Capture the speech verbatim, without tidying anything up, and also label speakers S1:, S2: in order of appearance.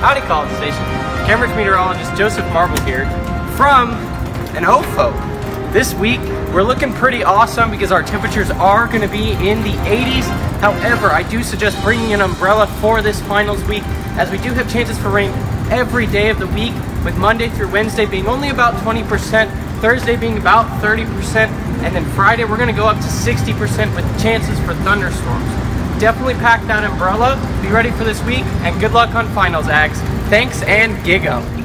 S1: Howdy College Station. Cambridge meteorologist Joseph Marble here from an O F O. This week we're looking pretty awesome because our temperatures are going to be in the eighties. However, I do suggest bringing an umbrella for this finals week, as we do have chances for rain every day of the week, with Monday through Wednesday being only about twenty percent, Thursday being about thirty percent, and then Friday we're going to go up to sixty percent with chances for thunderstorms. Definitely pack that umbrella, be ready for this week, and good luck on finals, Ags. Thanks and gig 'em.